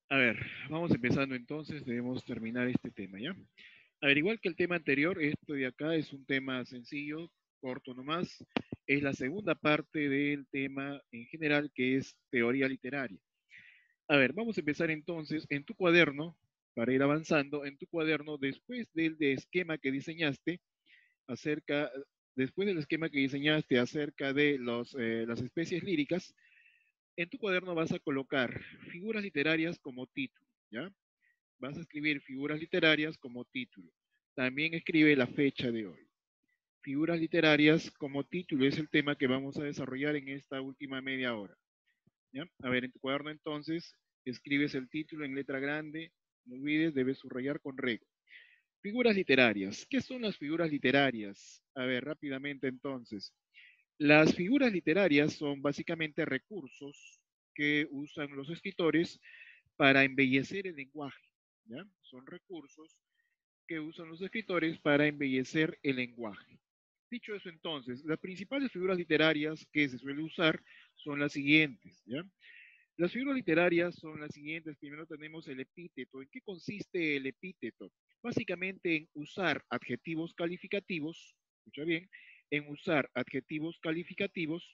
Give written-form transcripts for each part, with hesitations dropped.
A ver, vamos empezando entonces, debemos terminar este tema, ¿ya? A ver, igual que el tema anterior, esto de acá es un tema sencillo, corto nomás. Es la segunda parte del tema en general, que es teoría literaria. A ver, vamos a empezar entonces en tu cuaderno, para ir avanzando, en tu cuaderno, después del de esquema que diseñaste, acerca, después del esquema que diseñaste acerca de las especies líricas, en tu cuaderno vas a colocar figuras literarias como título, ¿ya? Vas a escribir figuras literarias como título. También escribe la fecha de hoy. Figuras literarias como título es el tema que vamos a desarrollar en esta última media hora, ¿ya? A ver, en tu cuaderno entonces escribes el título en letra grande. No olvides, debes subrayar con regla. Figuras literarias. ¿Qué son las figuras literarias? A ver, rápidamente entonces. Las figuras literarias son básicamente recursos que usan los escritores para embellecer el lenguaje, ¿ya? Son recursos que usan los escritores para embellecer el lenguaje. Dicho eso, entonces, las principales figuras literarias que se suele usar son las siguientes, ¿ya? Las figuras literarias son las siguientes. Primero tenemos el epíteto. ¿En qué consiste el epíteto? Básicamente en usar adjetivos calificativos, escucha bien, en usar adjetivos calificativos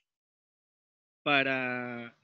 para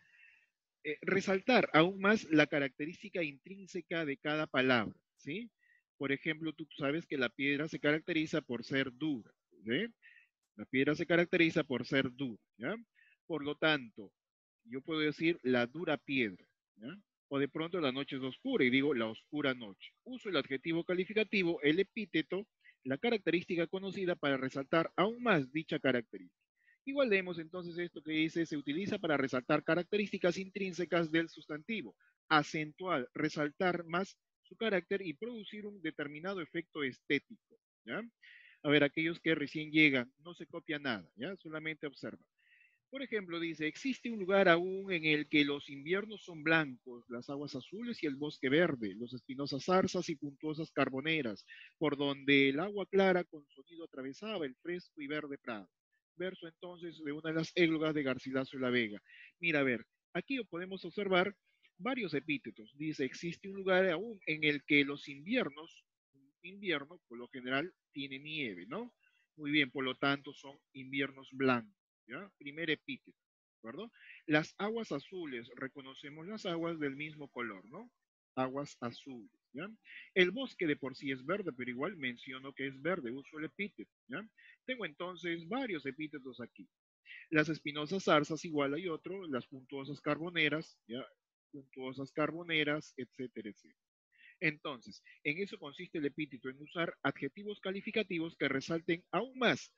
resaltar aún más la característica intrínseca de cada palabra, ¿sí? Por ejemplo, tú sabes que la piedra se caracteriza por ser dura, ¿sí? La piedra se caracteriza por ser dura, ¿ya? Por lo tanto, yo puedo decir la dura piedra, ¿ya? O de pronto la noche es oscura y digo la oscura noche. Uso el adjetivo calificativo, el epíteto, la característica conocida para resaltar aún más dicha característica. Igual leemos entonces esto que dice, se utiliza para resaltar características intrínsecas del sustantivo, acentuar, resaltar más su carácter y producir un determinado efecto estético, ¿ya? A ver, aquellos que recién llegan, no se copia nada, ¿ya? Solamente observa. Por ejemplo, dice, existe un lugar aún en el que los inviernos son blancos, las aguas azules y el bosque verde, los espinosas zarzas y puntuosas carboneras, por donde el agua clara con sonido atravesaba el fresco y verde prado. Verso entonces de una de las églogas de Garcilaso de la Vega. Mira, a ver, aquí podemos observar varios epítetos. Dice, existe un lugar aún en el que los inviernos, invierno por lo general tiene nieve, ¿no? Muy bien, por lo tanto son inviernos blancos. ¿Ya? Primer epíteto, ¿de acuerdo? Las aguas azules, reconocemos las aguas del mismo color, ¿no? Aguas azules, ¿ya? El bosque de por sí es verde, pero igual menciono que es verde, uso el epíteto, ¿ya? Tengo entonces varios epítetos aquí. Las espinosas zarzas, igual hay otro, las puntuosas carboneras, ¿ya? Puntuosas carboneras, etcétera, etcétera. Entonces, en eso consiste el epíteto, en usar adjetivos calificativos que resalten aún más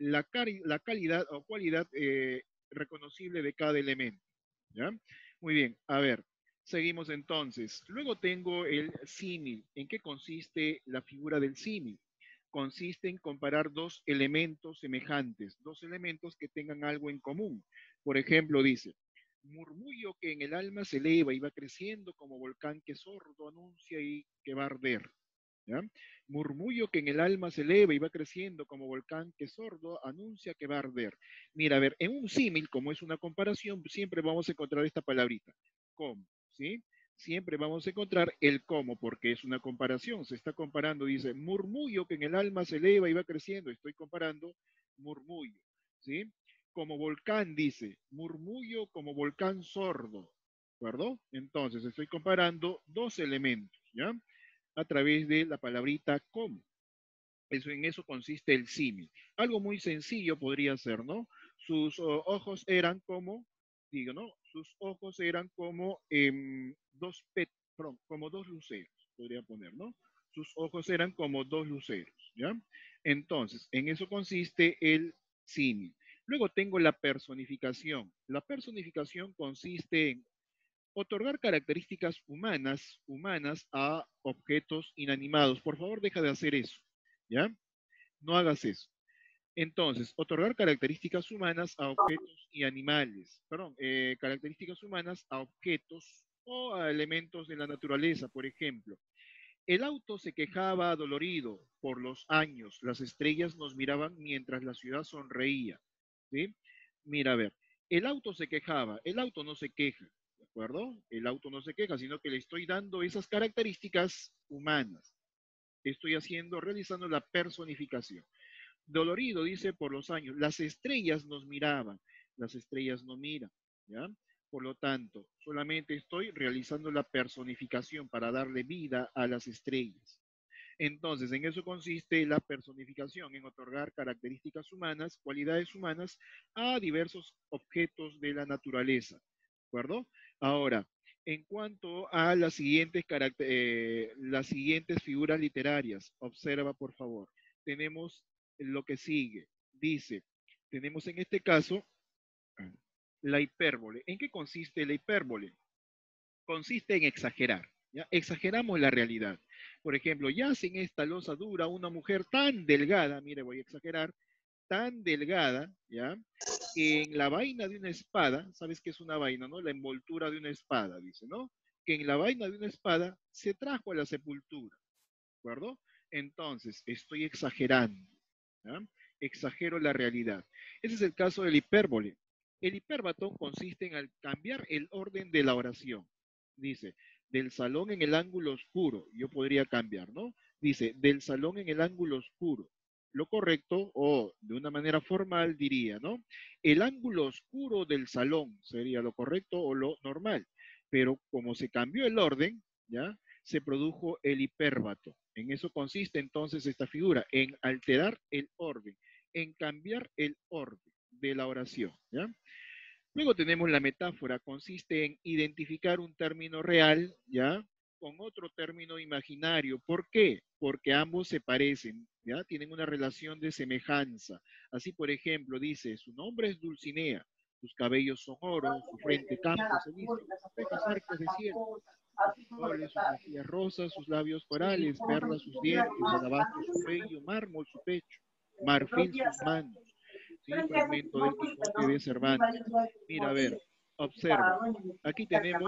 la calidad o cualidad reconocible de cada elemento. ¿Ya? Muy bien, a ver, seguimos entonces. Luego tengo el símil. ¿En qué consiste la figura del símil? Consiste en comparar dos elementos semejantes, dos elementos que tengan algo en común. Por ejemplo, dice, murmullo que en el alma se eleva y va creciendo como volcán que sordo anuncia y que va a arder. ¿Ya? Murmullo que en el alma se eleva y va creciendo como volcán que sordo anuncia que va a arder. Mira, a ver, en un símil, como es una comparación, siempre vamos a encontrar esta palabrita, como, ¿sí? Siempre vamos a encontrar el como, porque es una comparación. Se está comparando, dice, murmullo que en el alma se eleva y va creciendo. Estoy comparando murmullo, ¿sí? Como volcán, dice, murmullo como volcán sordo, ¿de acuerdo? Entonces, estoy comparando dos elementos, ¿ya? A través de la palabrita como. Eso, en eso consiste el símil. Algo muy sencillo podría ser, ¿no? Sus ojos eran como, digo, ¿no? Sus ojos eran como perdón, como dos luceros, podría poner, ¿no? Sus ojos eran como dos luceros, ¿ya? Entonces, en eso consiste el símil. Luego tengo la personificación. La personificación consiste en otorgar características humanas a objetos inanimados. Por favor, deja de hacer eso, ¿ya? No hagas eso. Entonces, otorgar características humanas a objetos y animales, perdón, características humanas a objetos o a elementos de la naturaleza, por ejemplo. El auto se quejaba dolorido por los años, las estrellas nos miraban mientras la ciudad sonreía, ¿sí? Mira, a ver, el auto se quejaba, el auto no se queja, acuerdo? El auto no se queja, sino que le estoy dando esas características humanas. Estoy realizando la personificación. Dolorido dice por los años, las estrellas nos miraban, las estrellas no miran, ¿ya? Por lo tanto, solamente estoy realizando la personificación para darle vida a las estrellas. Entonces, en eso consiste la personificación, en otorgar características humanas, cualidades humanas a diversos objetos de la naturaleza. ¿De acuerdo? Ahora, en cuanto a las siguientes figuras literarias, observa por favor. Tenemos lo que sigue. Dice, tenemos en este caso la hipérbole. ¿En qué consiste la hipérbole? Consiste en exagerar, ¿ya? Exageramos la realidad. Por ejemplo, yace en esta losa dura una mujer tan delgada, mire, voy a exagerar, tan delgada, ¿ya? Que en la vaina de una espada, ¿sabes qué es una vaina, no? La envoltura de una espada, dice, ¿no? Que en la vaina de una espada se trajo a la sepultura, ¿de acuerdo? Entonces, estoy exagerando, ¿ya? Exagero la realidad. Ese es el caso del hipérbole. El hipérbaton consiste en cambiar el orden de la oración. Dice, del salón en el ángulo oscuro, yo podría cambiar, ¿no? Dice, del salón en el ángulo oscuro. Lo correcto, o de una manera formal diría, ¿no? El ángulo oscuro del salón sería lo correcto o lo normal. Pero como se cambió el orden, ¿ya? Se produjo el hipérbato. En eso consiste entonces esta figura, en alterar el orden, en cambiar el orden de la oración, ¿ya? Luego tenemos la metáfora, consiste en identificar un término real, ¿ya? Con otro término imaginario. ¿Por qué? Porque ambos se parecen, ¿ya? Tienen una relación de semejanza. Así, por ejemplo, dice, su nombre es Dulcinea, sus cabellos son oro, su frente campos elíseos, sus cejas arcos de cielo, soles, sus mejillas rosas, sus labios corales, perlas sus dientes, alabastro su cuello, mármol su pecho, marfil sus manos, ¿sí? Fragmento del Quijote de Cervantes. Mira, a ver, observa. Aquí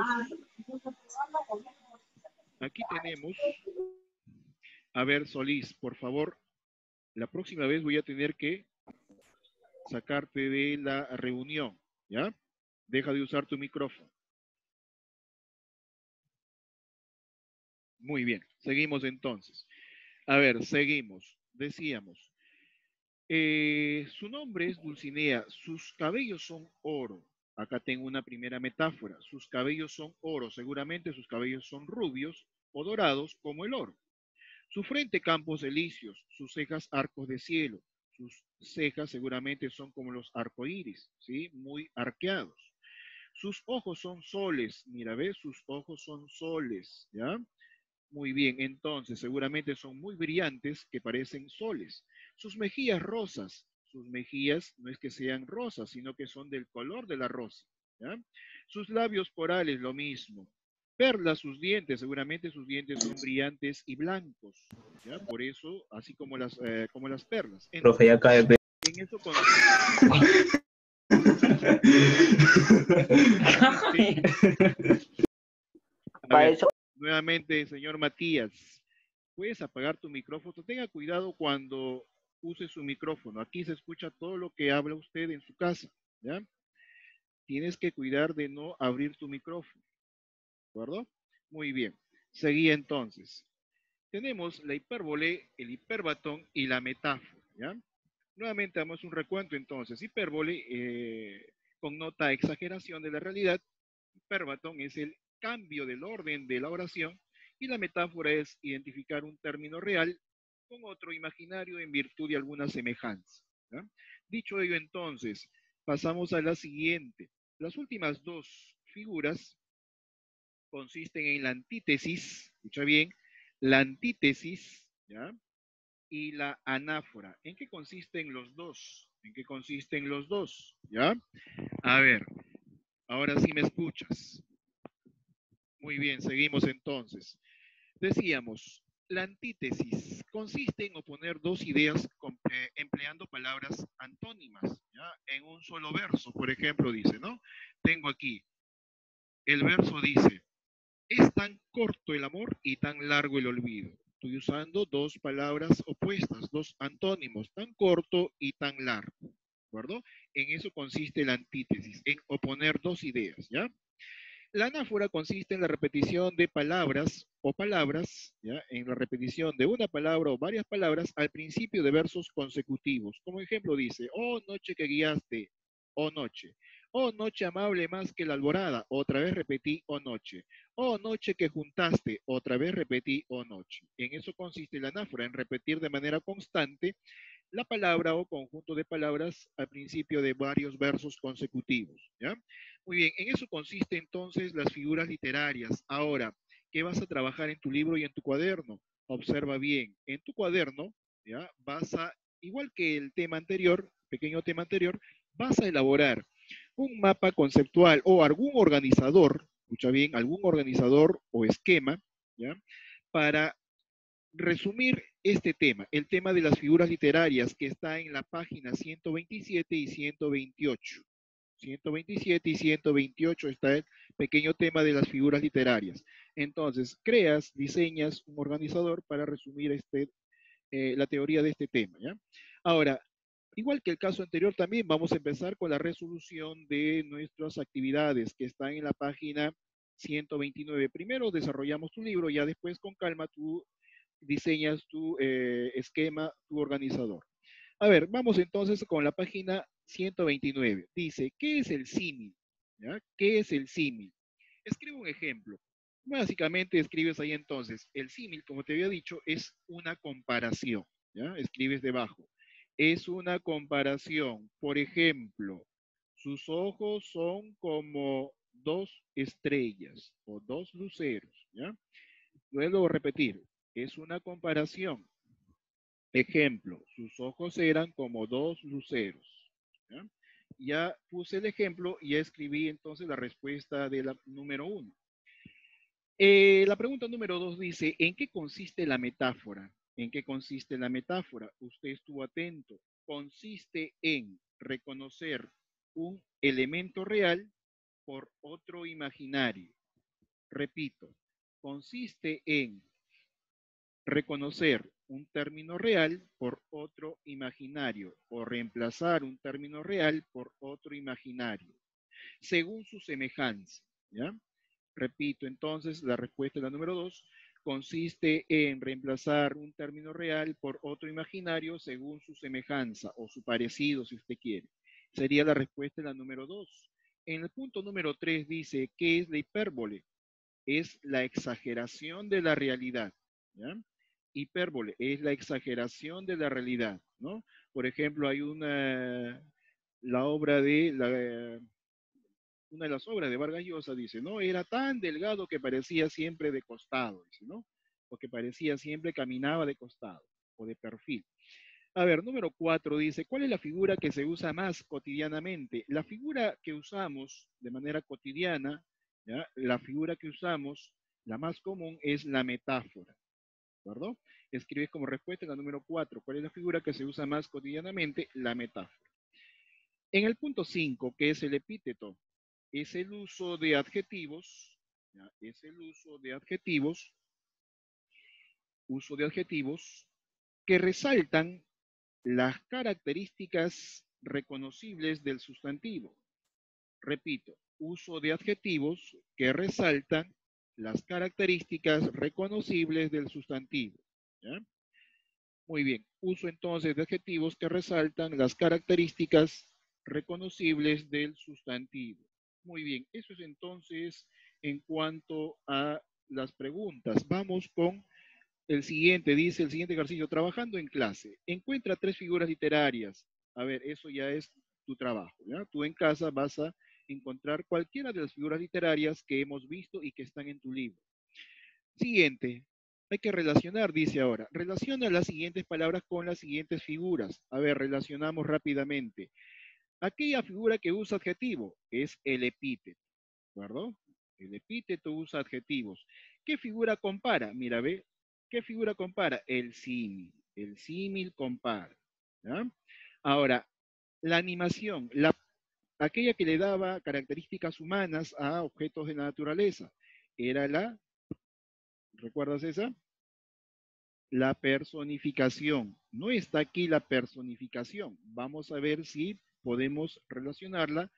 tenemos, a ver, Solís, por favor, la próxima vez voy a tener que sacarte de la reunión, ¿ya? Deja de usar tu micrófono. Muy bien, seguimos entonces. A ver, seguimos. Decíamos, su nombre es Dulcinea, sus cabellos son oro. Acá tengo una primera metáfora. Sus cabellos son oro, seguramente sus cabellos son rubios o dorados como el oro. Su frente campos elíseos, sus cejas arcos de cielo. Sus cejas seguramente son como los arcoíris, ¿sí? Muy arqueados. Sus ojos son soles, mira, ¿ves? Sus ojos son soles, ¿ya? Muy bien, entonces seguramente son muy brillantes que parecen soles. Sus mejillas rosas, sus mejillas no es que sean rosas, sino que son del color de la rosa, ¿ya? Sus labios corales, lo mismo. Perlas, sus dientes, seguramente sus dientes son brillantes y blancos, ¿ya? Por eso, así como las perlas. Profe, ya Entonces, cae. en eso consiste. Sí. A ver, nuevamente, señor Matías, puedes apagar tu micrófono. Tenga cuidado cuando use su micrófono. Aquí se escucha todo lo que habla usted en su casa, ¿ya? Tienes que cuidar de no abrir tu micrófono, ¿de acuerdo? Muy bien. Seguí entonces. Tenemos la hipérbole, el hiperbatón y la metáfora, ¿ya? Nuevamente damos un recuento entonces. Hipérbole connota exageración de la realidad. Hiperbatón es el cambio del orden de la oración y la metáfora es identificar un término real con otro imaginario en virtud de alguna semejanza, ¿ya? Dicho ello entonces, pasamos a la siguiente. Las últimas dos figuras consisten en la antítesis, escucha bien, la antítesis, ¿ya? Y la anáfora. ¿En qué consisten los dos? ¿En qué consisten los dos? ¿Ya? A ver, ahora sí me escuchas. Muy bien, seguimos entonces. Decíamos, la antítesis consiste en oponer dos ideas empleando palabras antónimas, ¿ya? En un solo verso. Por ejemplo, dice, ¿no? Tengo aquí, el verso dice, es tan corto el amor y tan largo el olvido. Estoy usando dos palabras opuestas, dos antónimos, tan corto y tan largo, ¿de acuerdo? En eso consiste la antítesis, en oponer dos ideas, ¿ya? La anáfora consiste en la repetición de palabras o palabras, ¿ya? En la repetición de una palabra o varias palabras al principio de versos consecutivos. Como ejemplo dice, oh noche que guiaste, oh noche. Oh noche amable más que la alborada, otra vez repetí, oh noche. Oh noche que juntaste, otra vez repetí, oh noche. En eso consiste la anáfora, en repetir de manera constante la palabra o conjunto de palabras al principio de varios versos consecutivos, ¿ya? Muy bien, en eso consiste entonces las figuras literarias. Ahora, ¿qué vas a trabajar en tu libro y en tu cuaderno? Observa bien, en tu cuaderno, ¿ya? Vas a, igual que el tema anterior, pequeño tema anterior, vas a elaborar un mapa conceptual o algún organizador, escucha bien, algún organizador o esquema, ¿ya? Para resumir este tema, el tema de las figuras literarias que está en la página 127 y 128. 127 y 128 está el pequeño tema de las figuras literarias. Entonces, creas, diseñas un organizador para resumir la teoría de este tema, ¿ya? Ahora, igual que el caso anterior, también vamos a empezar con la resolución de nuestras actividades que están en la página 129. Primero desarrollamos tu libro, ya después con calma tú diseñas tu esquema, tu organizador. A ver, vamos entonces con la página 129. Dice, ¿qué es el símil? ¿Ya? ¿Qué es el símil? Escribe un ejemplo. Básicamente escribes ahí entonces, el símil, como te había dicho, es una comparación. ¿Ya? Escribes debajo. Es una comparación. Por ejemplo, sus ojos son como dos estrellas o dos luceros. ¿Ya? Luego repetir, es una comparación. Ejemplo, sus ojos eran como dos luceros. ¿Ya? Ya puse el ejemplo y ya escribí entonces la respuesta de la número uno. La pregunta número dos dice, ¿en qué consiste la metáfora? ¿En qué consiste la metáfora? Usted estuvo atento. Consiste en reconocer un elemento real por otro imaginario. Repito, consiste en reconocer un término real por otro imaginario o reemplazar un término real por otro imaginario, según su semejanza, ¿ya? Repito, entonces, la respuesta de la número dos consiste en reemplazar un término real por otro imaginario según su semejanza o su parecido, si usted quiere. Sería la respuesta de la número dos. En el punto número tres dice, ¿qué es la hipérbole? Es la exageración de la realidad, ¿ya? Hipérbole es la exageración de la realidad, ¿no? Por ejemplo, hay la obra una de las obras de Vargas Llosa dice, ¿no? Era tan delgado que parecía siempre de costado, dice, ¿no? O que parecía siempre caminaba de costado o de perfil. A ver, número cuatro dice, ¿cuál es la figura que se usa más cotidianamente? La figura que usamos de manera cotidiana, ¿ya? La figura que usamos, la más común, es la metáfora, ¿de acuerdo? Escribes como respuesta la número cuatro, ¿cuál es la figura que se usa más cotidianamente? La metáfora. En el punto 5, que es el epíteto, es el uso de adjetivos, ¿ya? Es el uso de adjetivos que resaltan las características reconocibles del sustantivo. Repito, uso de adjetivos que resaltan las características reconocibles del sustantivo. ¿Ya? Muy bien, uso entonces de adjetivos que resaltan las características reconocibles del sustantivo. Muy bien, eso es entonces en cuanto a las preguntas. Vamos con el siguiente, dice el siguiente ejercicio, trabajando en clase. Encuentra tres figuras literarias. A ver, eso ya es tu trabajo, ¿ya? Tú en casa vas a encontrar cualquiera de las figuras literarias que hemos visto y que están en tu libro. Siguiente, hay que relacionar, dice ahora. Relaciona las siguientes palabras con las siguientes figuras. A ver, relacionamos rápidamente. Aquella figura que usa adjetivo es el epíteto, ¿verdad? El epíteto usa adjetivos. ¿Qué figura compara? Mira, ve. ¿Qué figura compara? El símil. El símil compara. ¿Ya? Ahora, la animación, aquella que le daba características humanas a objetos de la naturaleza, era ¿recuerdas esa? La personificación. No está aquí la personificación. Vamos a ver si podemos relacionarla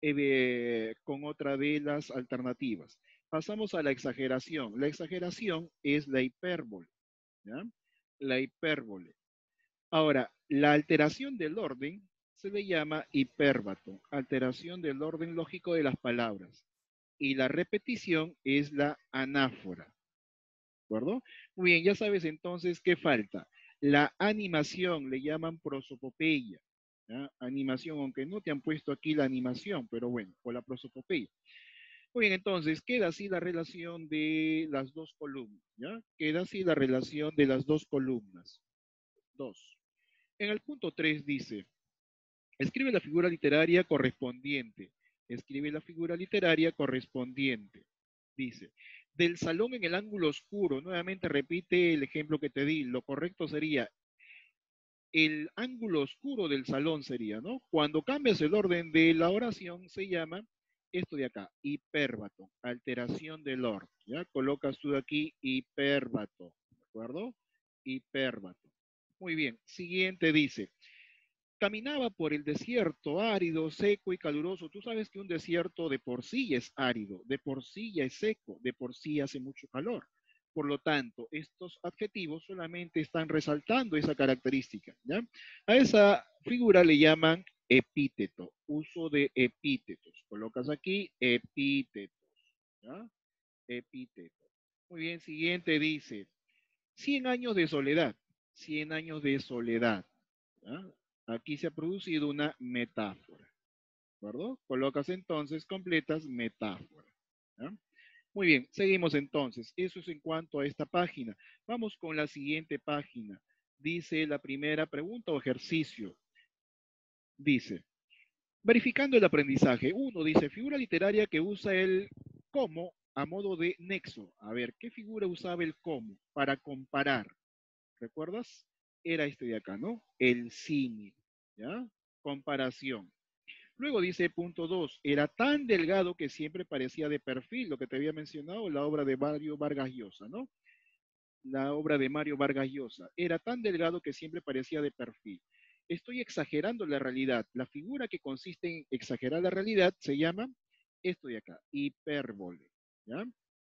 con otra de las alternativas. Pasamos a la exageración. La exageración es la hipérbole, ¿ya? La hipérbole. Ahora, la alteración del orden se le llama hipérbato, alteración del orden lógico de las palabras. Y la repetición es la anáfora, ¿de acuerdo? Muy bien, ya sabes entonces qué falta. La animación le llaman prosopopeya, ¿ya? Animación, aunque no te han puesto aquí la animación, pero bueno, o la prosopopeya. Muy bien, entonces queda así la relación de las dos columnas, ¿ya? Queda así la relación de las dos columnas. Dos. En el punto 3 dice, escribe la figura literaria correspondiente. Escribe la figura literaria correspondiente. Dice, del salón en el ángulo oscuro, nuevamente repite el ejemplo que te di, lo correcto sería el ángulo oscuro del salón sería, ¿no? Cuando cambias el orden de la oración se llama esto de acá, hipérbato, alteración del orden, ¿ya? Colocas tú aquí hipérbato, ¿de acuerdo? Hipérbato. Muy bien, siguiente dice, caminaba por el desierto árido, seco y caluroso. Tú sabes que un desierto de por sí ya es árido, de por sí ya es seco, de por sí hace mucho calor. Por lo tanto, estos adjetivos solamente están resaltando esa característica, ¿ya? A esa figura le llaman epíteto, uso de epítetos. Colocas aquí epítetos, ¿ya? Epíteto. Muy bien, siguiente dice, 100 años de soledad, 100 años de soledad. ¿Ya? Aquí se ha producido una metáfora, ¿de acuerdo? Colocas entonces, completas metáfora. ¿Ya? Muy bien, seguimos entonces. Eso es en cuanto a esta página. Vamos con la siguiente página. Dice la primera pregunta o ejercicio. Dice, verificando el aprendizaje. Uno dice, figura literaria que usa el como a modo de nexo. A ver, ¿qué figura usaba el como para comparar? ¿Recuerdas? Era este de acá, ¿no? El símil, ¿ya? Comparación. Luego dice punto 2, era tan delgado que siempre parecía de perfil, lo que te había mencionado, la obra de Mario Vargas Llosa, ¿no? La obra de Mario Vargas Llosa. Era tan delgado que siempre parecía de perfil. Estoy exagerando la realidad. La figura que consiste en exagerar la realidad se llama esto de acá, hipérbole, ¿ya?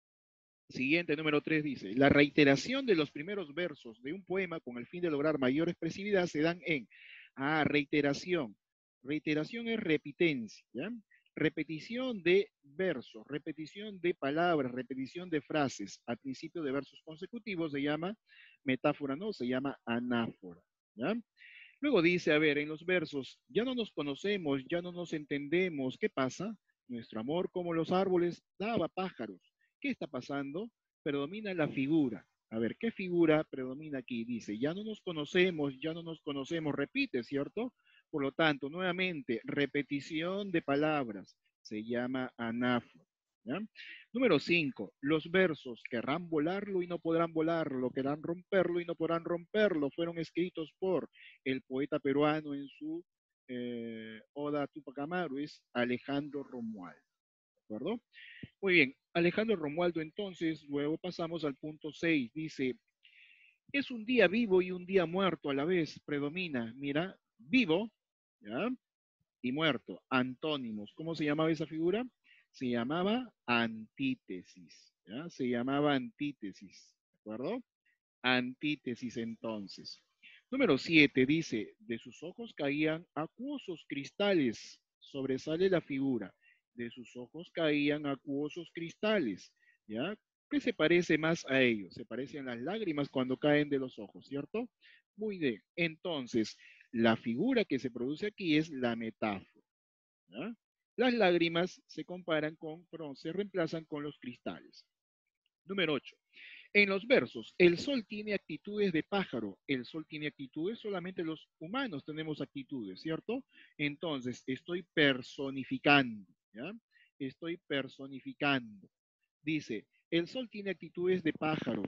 Siguiente, número 3 dice, la reiteración de los primeros versos de un poema con el fin de lograr mayor expresividad se dan en, reiteración. Reiteración es repitencia, ¿ya? Repetición de versos, repetición de palabras, repetición de frases al principio de versos consecutivos se llama metáfora, no, se llama anáfora, ¿ya? Luego dice, a ver, en los versos, ya no nos conocemos, ya no nos entendemos, ¿qué pasa? Nuestro amor como los árboles daba pájaros. ¿Qué está pasando? Predomina la figura. A ver, ¿qué figura predomina aquí? Dice, ya no nos conocemos, ya no nos conocemos, repite, ¿cierto? Por lo tanto, nuevamente, repetición de palabras se llama anáfora, ¿ya? Número 5, los versos querrán volarlo y no podrán volarlo, querrán romperlo y no podrán romperlo, fueron escritos por el poeta peruano en su Oda a Tupac Amaru, es Alejandro Romualdo, ¿de acuerdo? Muy bien, Alejandro Romualdo entonces, luego pasamos al punto 6, dice, es un día vivo y un día muerto a la vez, predomina, mira, vivo, ¿ya? Y muerto, antónimos. ¿Cómo se llamaba esa figura? Se llamaba antítesis, ¿ya? Se llamaba antítesis, ¿de acuerdo? Antítesis entonces. Número 7 dice, de sus ojos caían acuosos cristales, sobresale la figura, de sus ojos caían acuosos cristales, ¿ya? ¿Qué se parece más a ellos? Se parecen las lágrimas cuando caen de los ojos, ¿cierto? Muy bien, entonces, la figura que se produce aquí es la metáfora, ¿ya? Las lágrimas se comparan con, perdón, se reemplazan con los cristales. Número 8. En los versos, el sol tiene actitudes de pájaro, el sol tiene actitudes, solamente los humanos tenemos actitudes, ¿cierto? Entonces, estoy personificando, ¿ya? Estoy personificando. Dice, el sol tiene actitudes de pájaro.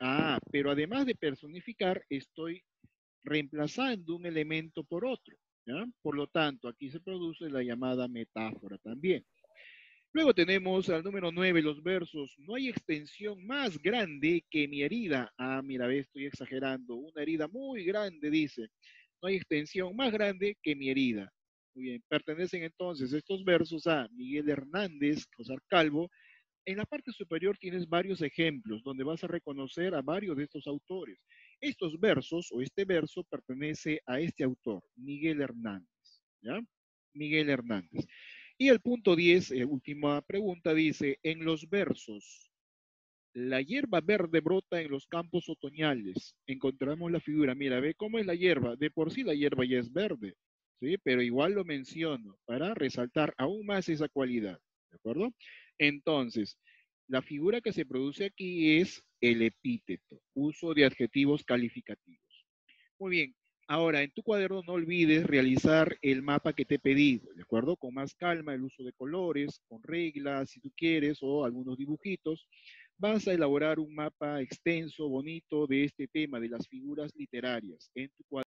Pero además de personificar, estoy reemplazando un elemento por otro, ¿ya? Por lo tanto, aquí se produce la llamada metáfora también. Luego tenemos al número 9 los versos. No hay extensión más grande que mi herida. Mira, ve, estoy exagerando. Una herida muy grande, dice. No hay extensión más grande que mi herida. Muy bien, pertenecen entonces estos versos a Miguel Hernández, José Calvo. En la parte superior tienes varios ejemplos donde vas a reconocer a varios de estos autores. Estos versos o este verso pertenece a este autor, Miguel Hernández, ¿ya? Miguel Hernández. Y el punto 10, última pregunta, dice, en los versos, la hierba verde brota en los campos otoñales. Encontramos la figura, mira, ve cómo es la hierba. De por sí la hierba ya es verde, ¿sí? Pero igual lo menciono para resaltar aún más esa cualidad, ¿de acuerdo? Entonces, la figura que se produce aquí es el epíteto, uso de adjetivos calificativos. Muy bien. Ahora, en tu cuaderno no olvides realizar el mapa que te he pedido, ¿de acuerdo? Con más calma, el uso de colores, con reglas, si tú quieres, o algunos dibujitos. Vas a elaborar un mapa extenso, bonito, de este tema, de las figuras literarias, en tu cuaderno.